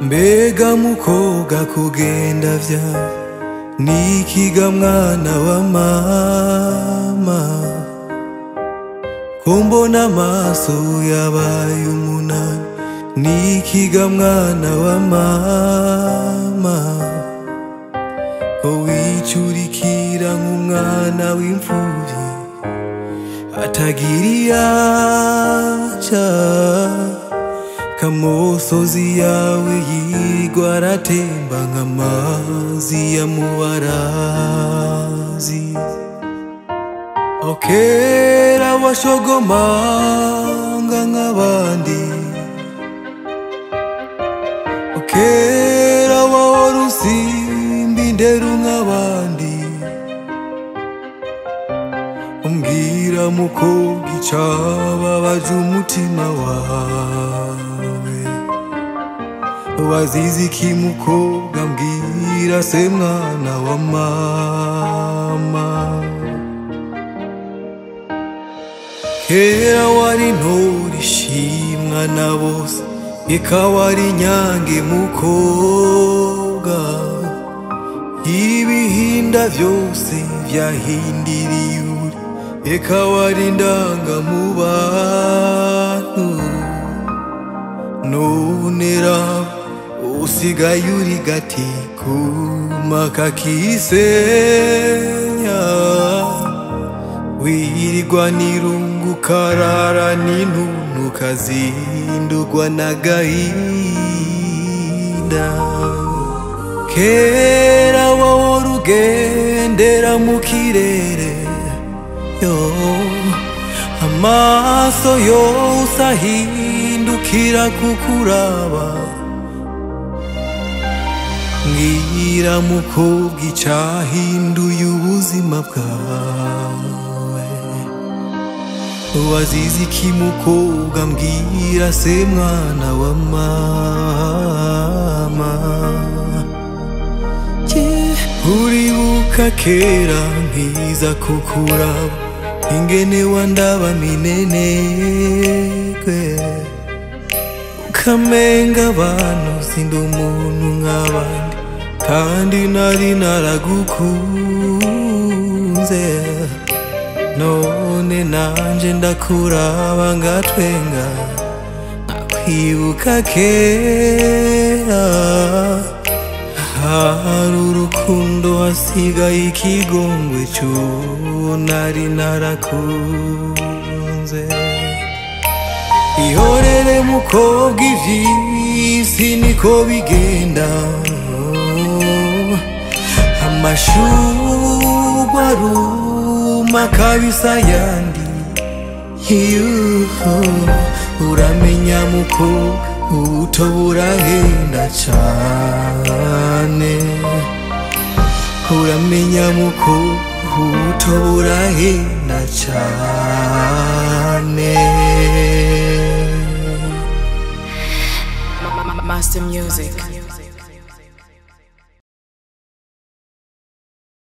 Mbega mukobwa kugenda vya nikiga mwana wa mama, kumbona amaso yabaye umunani nikiga mwana wa mama, ko wicurikira nk'umwana w'imfuvyi atagira iyaca, kamosozi yawe yigwa aratemba nk'amazi ya mubarazi. Kera washogomanga nk'abandi, kera wahora usimba indero nk'abandi. Umbwira mukobwa icababaje umutima wawe, wazize iki mukobwa mbwira se mwana wa mama. Kera wari ntore ishimwa na bose, eka wari nyange mukobwa, ibihinda vyose vyahindiriye uri, eka wari ndanga mu bantu. None raba usigaye uri gati kuma kakisenya, wirirwa n'irungu ukarara n'intuntu ukazindurwa n'agahinda. Kera wahora ugendera mu kirere, yo amaso yose ahindukira kukuraba. Mbwira mukobwa icahinduye ubuzima bwawe, wazize iki mukobwa mbwira se mwana wa mama. Uribuka kera nkiza kukuraba, ingene wandaba minenegwe, ukamenga abantu sindi umuntu nk'abandi, kandi nari naragukunze. None nanje ndakuraba ngatwenga, nakwibuka kera hari urukundo hasigaye ikigongwe c'uwo nari narakunze. Ihorere mukobwa ivy'isi niko bigenda, amashurwe aruma kabisa yandi. Uramenya mukobwa ubuto burahenda cane, uramenya mukobwa ubuto burahenda cane. Master Music.